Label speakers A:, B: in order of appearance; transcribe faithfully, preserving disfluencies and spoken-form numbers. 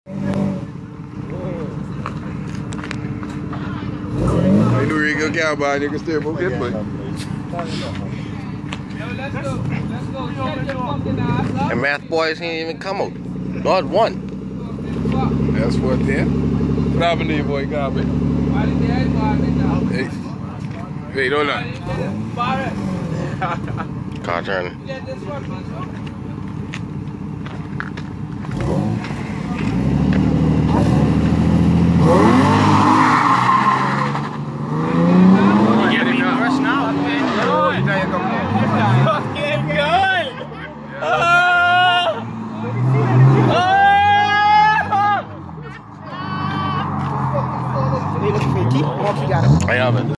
A: Ain't no regular cowboy, nigga still broke his foot.
B: And math boys ain't even come out. Not one.
A: That's what then. What happened to you, boy? Copy. Hey, hey, don't lie.
B: Car turn.